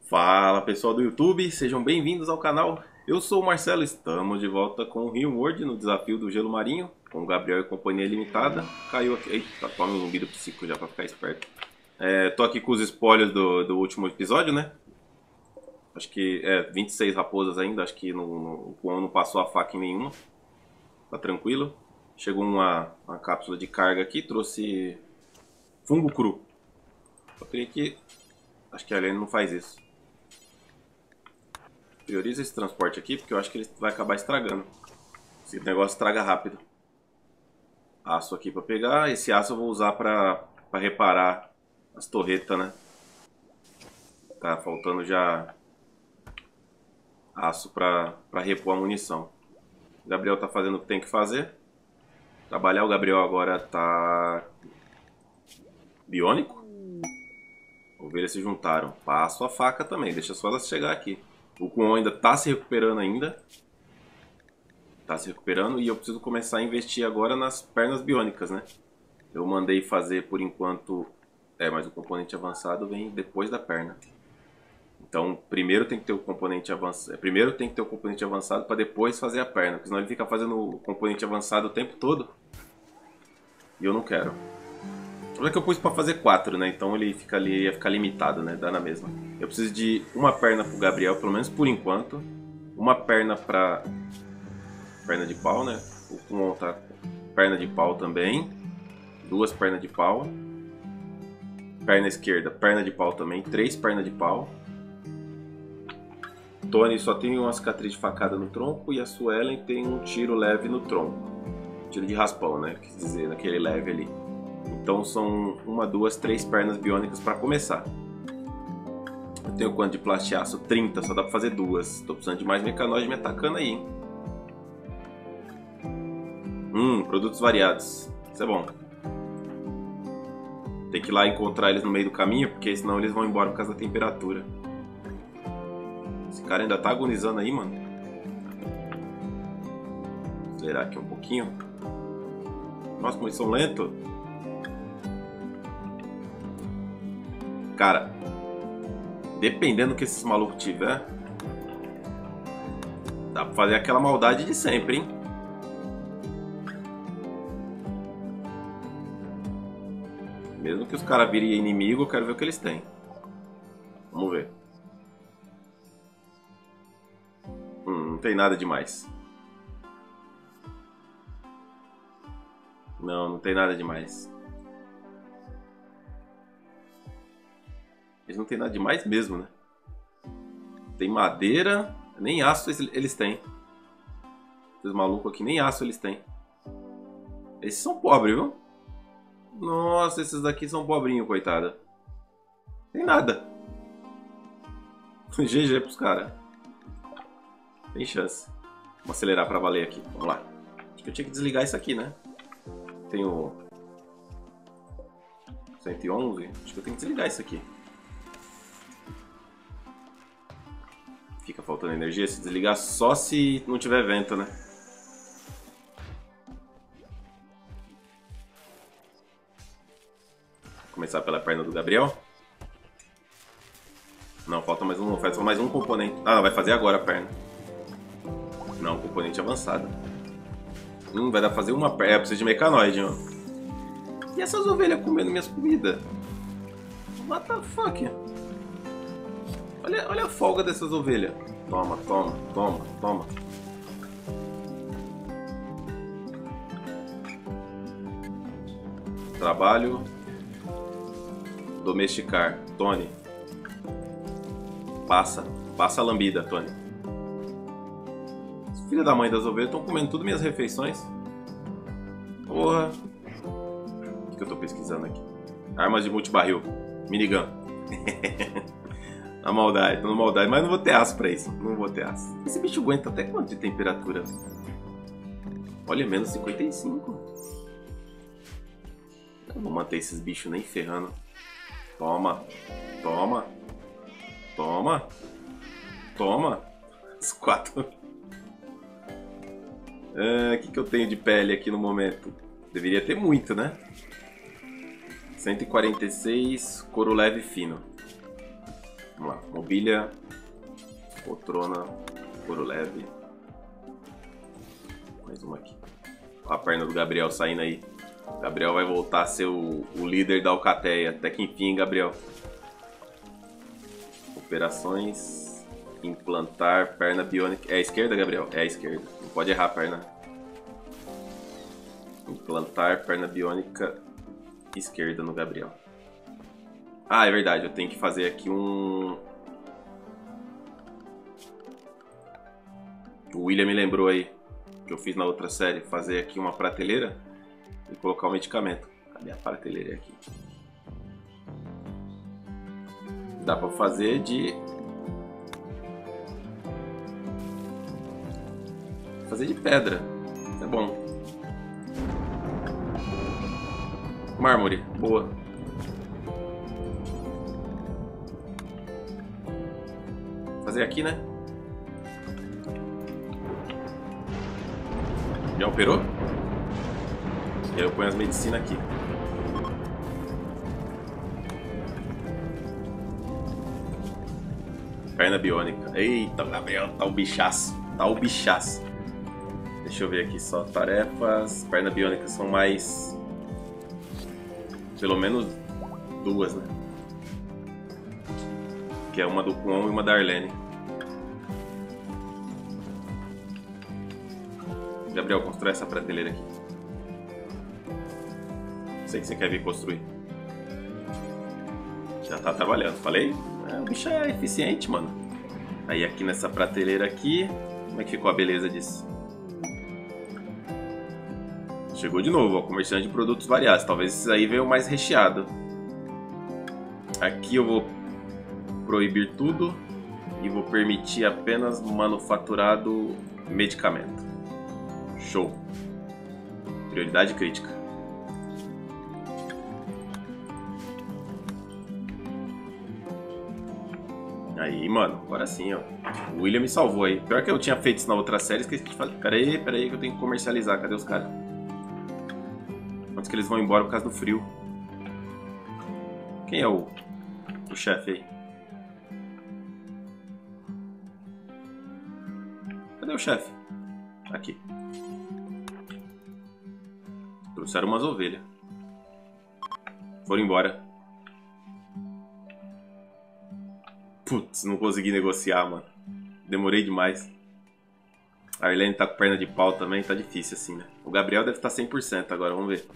Fala pessoal do YouTube, sejam bem-vindos ao canal. Eu sou o Marcelo, estamos de volta com o RimWorld no desafio do Gelo Marinho, com o Gabriel e companhia limitada. Caiu aqui, eita, toma um zumbido psíquico já pra ficar esperto. Tô aqui com os spoilers do último episódio, né? Acho que 26 raposas ainda, acho que o Kuon não passou a faca em nenhuma. Tá tranquilo. Chegou uma cápsula de carga aqui, trouxe fungo cru. Só queria que... acho que a Helene não faz isso. Prioriza esse transporte aqui, porque eu acho que ele vai acabar estragando. Esse negócio estraga rápido. Aço aqui pra pegar. Esse aço eu vou usar pra reparar as torretas, né? Tá faltando já aço pra repor a munição. O Gabriel tá fazendo o que tem que fazer. Trabalhar. O Gabriel agora tá... biônico? Ovelhas se juntaram. Passo a faca também. Deixa só elas chegar aqui. O Kuon ainda tá se recuperando ainda. Tá se recuperando e eu preciso começar a investir agora nas pernas biônicas, né? Eu mandei fazer por enquanto... mas o componente avançado vem depois da perna. Então, primeiro tem que ter o componente avançado. Primeiro tem que ter o componente avançado para depois fazer a perna. Porque senão ele fica fazendo o componente avançado o tempo todo. E eu não quero. Só que eu pus pra fazer 4, né? Então ele fica ali, ia ficar limitado, né? Dá na mesma. Eu preciso de uma perna pro Gabriel, pelo menos por enquanto. Uma perna pra... perna de pau, né? O Kuon tá perna de pau também. 2 pernas de pau. Perna esquerda, perna de pau também. 3 pernas de pau. Tony só tem uma cicatriz de facada no tronco. E a Suelen tem um tiro leve no tronco. Tiro de raspão, né? Quer dizer, naquele leve ali. Então são 1, 2, 3 pernas biônicas para começar. Eu tenho quanto de plastiaço? 30, só dá para fazer 2. Tô precisando de mais mecanóide me atacando aí, hein? Produtos variados. Isso é bom. Tem que ir lá encontrar eles no meio do caminho, porque senão eles vão embora por causa da temperatura. Esse cara ainda tá agonizando aí, mano. Vou acelerar aqui um pouquinho. Nossa, como eles são lentos. Cara, dependendo do que esses malucos tiver, dá pra fazer aquela maldade de sempre, hein? Mesmo que os caras virem inimigo, eu quero ver o que eles têm. Vamos ver. Não tem nada demais. Não tem nada demais. Eles não tem nada demais mesmo, né? Tem madeira, nem aço eles têm. Esses malucos aqui, nem aço eles têm. Esses são pobres, viu? Nossa, esses daqui são pobrinhos, coitada. Tem nada. GG pros caras. Tem chance. Vamos acelerar pra valer aqui. Vamos lá. Acho que eu tinha que desligar isso aqui, né? Tenho 111. Acho que eu tenho que desligar isso aqui. Fica faltando energia se desligar só se não tiver vento, né? Vou começar pela perna do Gabriel. Não, falta mais um. Falta mais um componente. Ah, vai fazer agora a perna. Não, componente avançado. Vai dar pra fazer uma perna. Preciso de mecanoide, ó. E essas ovelhas comendo minhas comidas? What the fuck? Olha a folga dessas ovelhas. Toma, toma, toma, toma. Trabalho. Domesticar. Tony. Passa a lambida, Tony. Filha da mãe das ovelhas estão comendo tudo minhas refeições. Porra. O que eu tô pesquisando aqui? Armas de multibarril. Minigun. Na maldade, tô na maldade, mas não vou ter aço pra isso. Não vou ter aço. Esse bicho aguenta até quanto de temperatura? Olha, menos 55. Eu não vou manter esses bichos nem ferrando. Toma, toma, toma, toma. Os 4. O que eu tenho de pele aqui no momento? Deveria ter muito, né? 146, couro leve fino. Vamos lá. Mobília, poltrona, couro leve. Mais uma aqui. Ó a perna do Gabriel saindo aí. O Gabriel vai voltar a ser o líder da Alcateia. Até que enfim, Gabriel. Operações. Implantar perna biônica. É a esquerda, Gabriel? É a esquerda. Não pode errar a perna. Implantar perna biônica esquerda no Gabriel. Ah, é verdade. Eu tenho que fazer aqui um... O William me lembrou aí. Que eu fiz na outra série. Fazer aqui uma prateleira e colocar o medicamento. Cadê a prateleira aqui? Dá pra fazer de... pedra. Isso é bom. Mármore. Boa. Fazer aqui, né? Já operou? E aí eu ponho as medicinas aqui. Perna biônica. Eita, Gabriel, tá o bichaço. Tá o bichaço. Deixa eu ver aqui só. Tarefas. Perna biônica são mais... Pelo menos 2, né? Que é uma do Kwon e uma da Arlene. Gabriel, constrói essa prateleira aqui. Sei que você quer vir construir. Já tá trabalhando, falei? O bicho é eficiente, mano. Aí aqui nessa prateleira aqui, como é que ficou a beleza disso? Chegou de novo, ó, comerciante de produtos variados. Talvez esse aí veio mais recheado. Aqui eu vou proibir tudo e vou permitir apenas manufaturado medicamento. Show. Prioridade crítica. Aí, mano, agora sim, ó. O William me salvou aí. Pior que eu tinha feito isso na outra série, esqueci de fazer. Pera aí que eu tenho que comercializar. Cadê os caras? Antes que eles vão embora por causa do frio. Quem é o chefe aí? Cadê o chefe? Aqui. Trouxeram umas ovelhas. Foram embora. Putz, não consegui negociar, mano. Demorei demais. A Arlene tá com perna de pau também, tá difícil assim, né? O Gabriel deve estar 100% agora, vamos ver.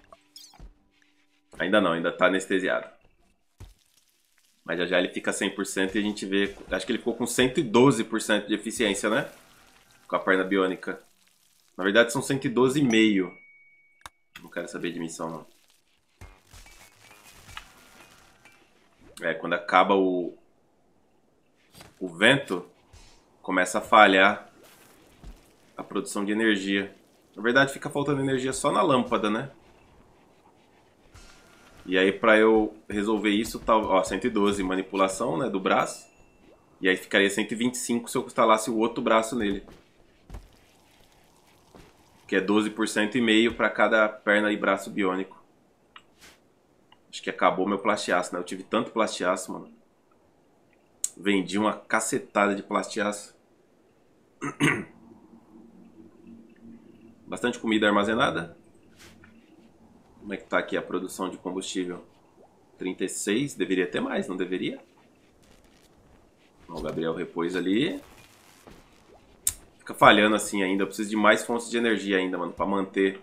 Ainda não, ainda tá anestesiado. Mas já já ele fica 100% e a gente vê... Acho que ele ficou com 112% de eficiência, né? Com a perna biônica. Na verdade são 112,5. Não quero saber de missão, não. É, quando acaba o vento, começa a falhar a produção de energia. Na verdade fica faltando energia só na lâmpada, né? E aí pra eu resolver isso, tá, ó, 112 manipulação, né, do braço. E aí ficaria 125 se eu instalasse o outro braço nele. Que é 12% e meio para cada perna e braço biônico. Acho que acabou meu plastiaço, né? Eu tive tanto plastiaço, mano. Vendi uma cacetada de plastiaço. Bastante comida armazenada. Como é que tá aqui a produção de combustível? 36, deveria ter mais, não deveria? O Gabriel repôs ali. Fica falhando assim ainda, eu preciso de mais fontes de energia ainda, mano, pra manter.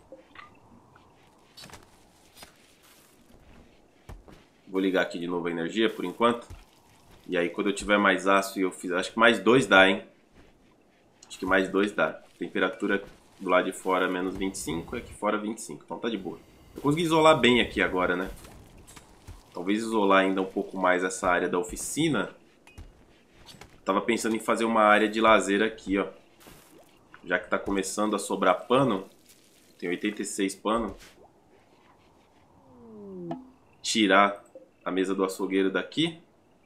Vou ligar aqui de novo a energia por enquanto. E aí quando eu tiver mais aço e eu fiz... Acho que mais 2 dá, hein? Acho que mais 2 dá. Temperatura do lado de fora menos 25, aqui fora 25, então tá de boa. Eu consegui isolar bem aqui agora, né? Talvez isolar ainda um pouco mais essa área da oficina. Tava pensando em fazer uma área de lazer aqui, ó. Já que tá começando a sobrar pano. Tem 86 pano. Tirar a mesa do açougueiro daqui.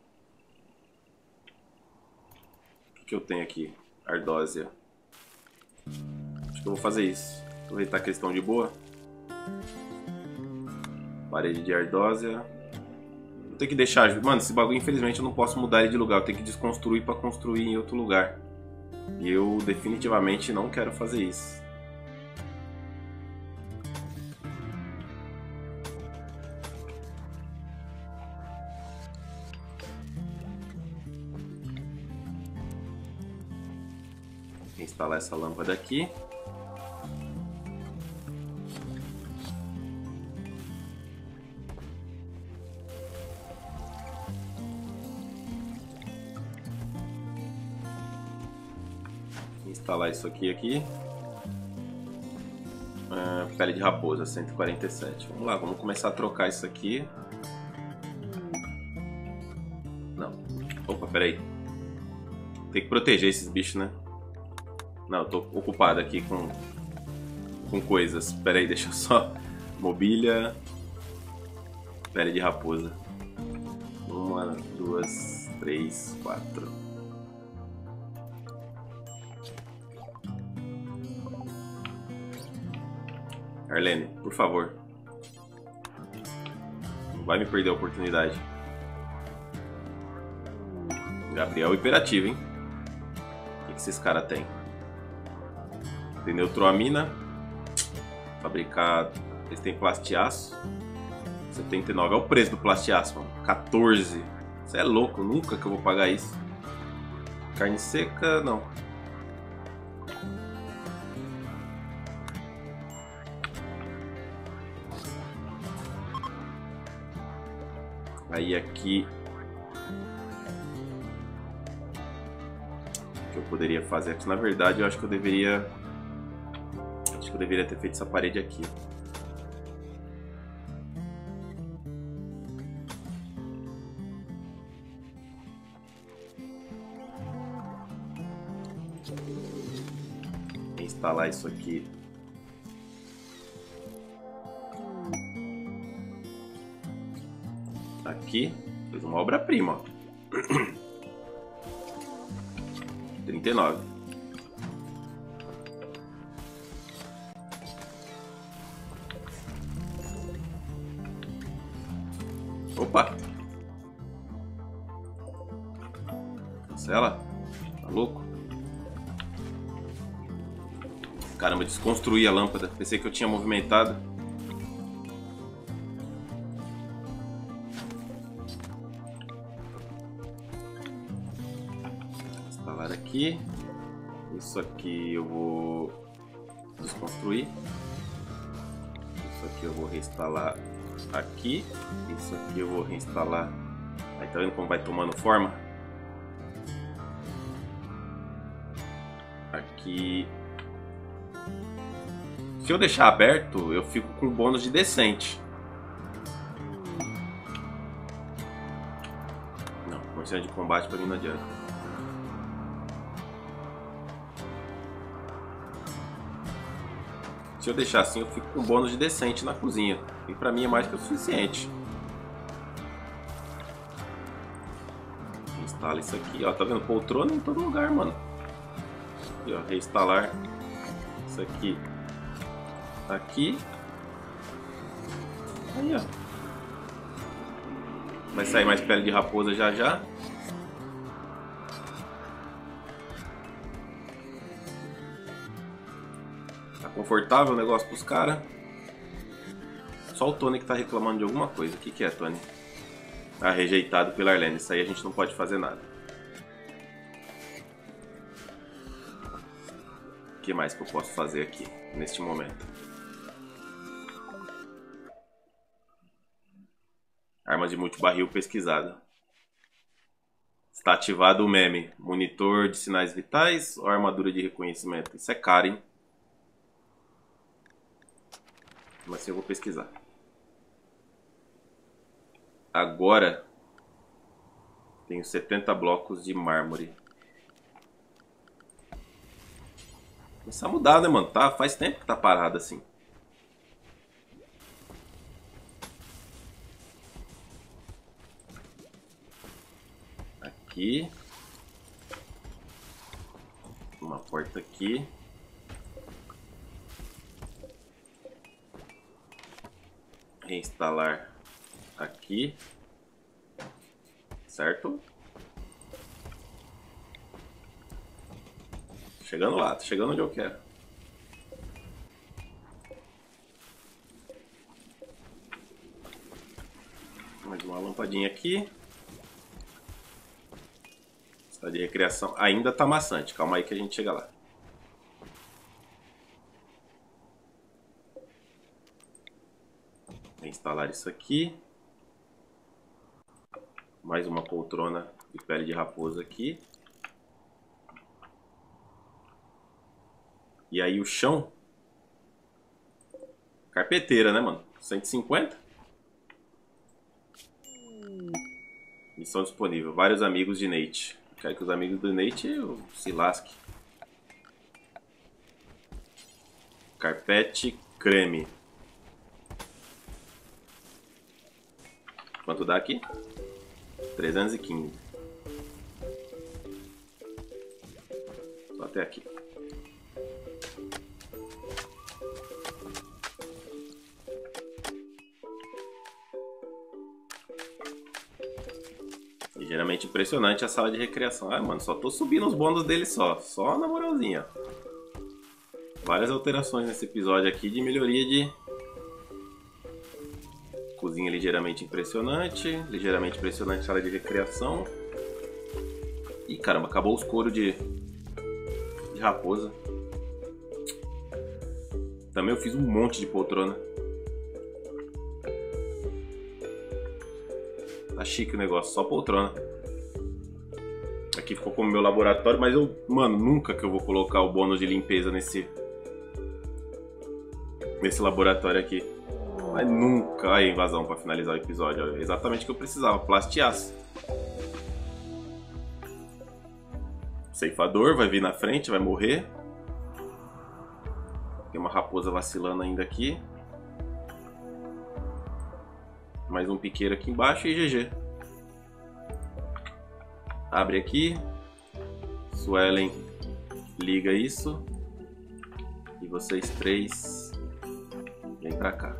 O que eu tenho aqui? Ardósia. Acho que eu vou fazer isso. Aproveitar que eles estão de boa. Parede de ardósia. Vou ter que deixar... Mano, esse bagulho, infelizmente, eu não posso mudar ele de lugar. Eu tenho que desconstruir pra construir em outro lugar. E eu definitivamente não quero fazer isso. Vou instalar essa lâmpada aqui. Instalar isso aqui. Pele de raposa, 147. Vamos lá, vamos começar a trocar isso aqui. Não. Opa, peraí. Tem que proteger esses bichos, né? Não, eu tô ocupado aqui com coisas. Peraí, deixa eu só... Mobília. Pele de raposa. 1, 2, 3, 4. Arlene, por favor. Não vai me perder a oportunidade. Gabriel hiperativo, hein? O que esses caras têm? Tem neutroamina. Fabricado. Eles têm plastiaço. 79. É o preço do plastiaço, mano. 14. Você é louco, nunca que eu vou pagar isso. Carne seca, não. Aí aqui o que eu poderia fazer aqui, na verdade, eu acho que eu deveria ter feito essa parede aqui. Vou instalar isso aqui. Aqui, fez uma obra-prima. 39. Opa! Cancela? Tá louco? Caramba, desconstruí a lâmpada. Pensei que eu tinha movimentado. Aqui. Isso aqui eu vou desconstruir. Isso aqui eu vou reinstalar aqui. Isso aqui eu vou reinstalar. Aí tá vendo como vai tomando forma? Aqui. Se eu deixar aberto, eu fico com bônus de decente. Não, consciência de combate pra mim não adianta. Se eu deixar assim, eu fico com bônus de decente na cozinha. E pra mim é mais que o suficiente. Instala isso aqui, ó. Tá vendo? Poltrona em todo lugar, mano. Aqui, ó. Reinstalar isso aqui. Aqui. Aí, ó. Vai sair mais pele de raposa já já. Confortável o negócio pros caras. Só o Tony que tá reclamando de alguma coisa. O que que é, Tony? Tá rejeitado pela Arlene. Isso aí a gente não pode fazer nada. O que mais que eu posso fazer aqui, neste momento? Arma de multibarril pesquisada. Está ativado o meme. Monitor de sinais vitais ou armadura de reconhecimento? Isso é caro, hein? Mas assim eu vou pesquisar. Agora tenho 70 blocos de mármore. Começar a mudar, né, mano? Tá, faz tempo que tá parado assim. Aqui. Uma porta aqui. Reinstalar aqui. certo? Chegando lá, tô chegando onde eu quero. Mais uma lampadinha aqui. Sala de recreação ainda tá maçante. Calma aí que a gente chega lá. Vou instalar isso aqui. Mais uma poltrona de pele de raposa aqui. E aí o chão. Carpeteira, né, mano? 150? Missão disponível. Vários amigos de Nate. Quero que os amigos do Nate se lasquem. Carpete creme. Quanto dá aqui? 315. Só até aqui. Ligeiramente impressionante a sala de recreação. Ah, mano, só tô subindo os bônus dele só. Só na moralzinha. Várias alterações nesse episódio aqui de melhoria de... Cozinha ligeiramente impressionante. Ligeiramente impressionante sala de recreação. Ih, caramba, acabou os couros de raposa. Também eu fiz um monte de poltrona. Tá chique o negócio, só poltrona. Aqui ficou como meu laboratório, mas eu, mano, nunca que eu vou colocar o bônus de limpeza nesse laboratório aqui. Mas nunca. Aí, invasão pra finalizar o episódio. É exatamente o que eu precisava, plastiaço. Ceifador vai vir na frente, vai morrer. Tem uma raposa vacilando ainda aqui. Mais um piqueiro aqui embaixo e GG. Abre aqui. Suelen liga isso. E vocês três vêm pra cá.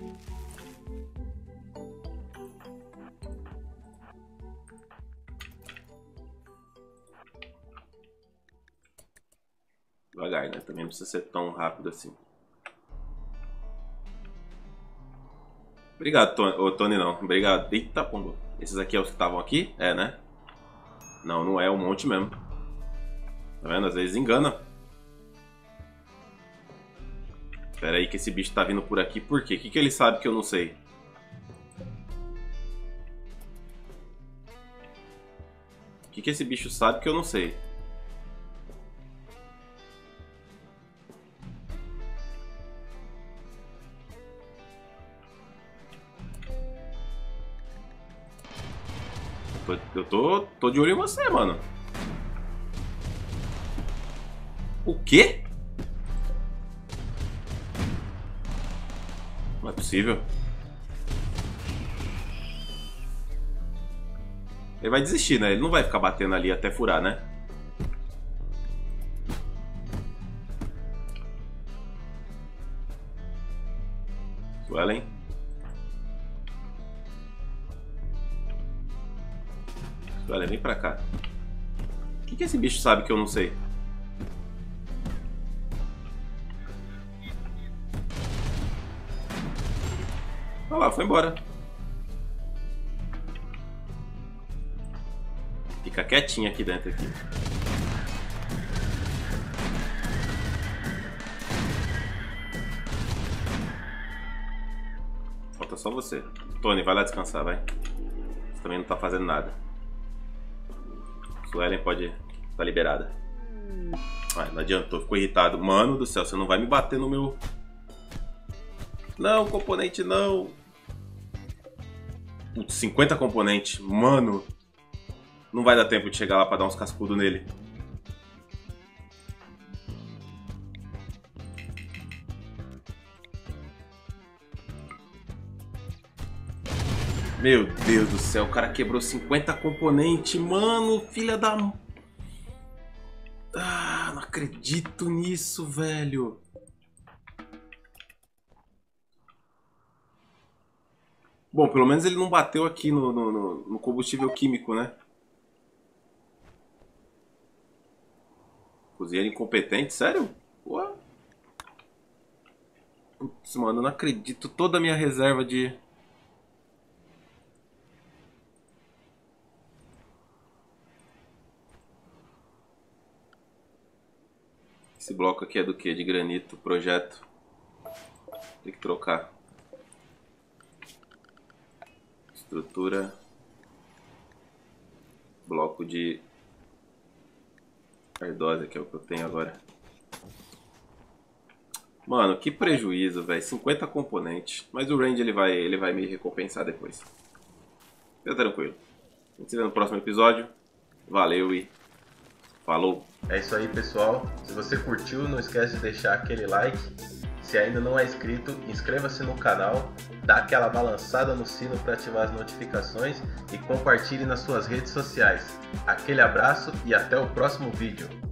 Devagar, né? Também não precisa ser tão rápido assim. Obrigado, Tony. Ô, Tony não. Obrigado. Eita, pombo. Esses aqui é os que estavam aqui? É, né? Não, não é. Um monte mesmo. Tá vendo? Às vezes engana. Espera aí que esse bicho tá vindo por aqui. Por quê? O que ele sabe que eu não sei? O que esse bicho sabe que eu não sei? Eu tô de olho em você, mano. O quê? Não é possível. Ele vai desistir, né? Ele não vai ficar batendo ali até furar, né? Suelen. Suelen, vem pra cá. O que esse bicho sabe que eu não sei? Olha lá, foi embora. Fica quietinho aqui dentro. Aqui. Falta só você. Tony, vai lá descansar, vai. Você também não tá fazendo nada. Suelen pode estar liberada. Ai, não adiantou, ficou irritado. Mano do céu, você não vai me bater no meu... Não, componente não. Putz, 50 componentes. Mano. Não vai dar tempo de chegar lá pra dar uns cascudos nele. Meu Deus do céu, o cara quebrou 50 componentes. Mano, filha da... Ah, não acredito nisso, velho. Bom, pelo menos ele não bateu aqui no combustível químico, né? Cozinheiro incompetente, sério? Ué? Putz, mano, eu não acredito. Toda a minha reserva de... Esse bloco aqui é do que? De granito, projeto. Tem que trocar. Estrutura. Bloco de ardósia, que é o que eu tenho agora. Mano, que prejuízo, velho. 50 componentes. Mas o range ele vai me recompensar depois. Fica tranquilo. A gente se vê no próximo episódio. Valeu e falou. É isso aí, pessoal. Se você curtiu, não esquece de deixar aquele like. Se ainda não é inscrito, inscreva-se no canal, dá aquela balançada no sino para ativar as notificações e compartilhe nas suas redes sociais. Aquele abraço e até o próximo vídeo.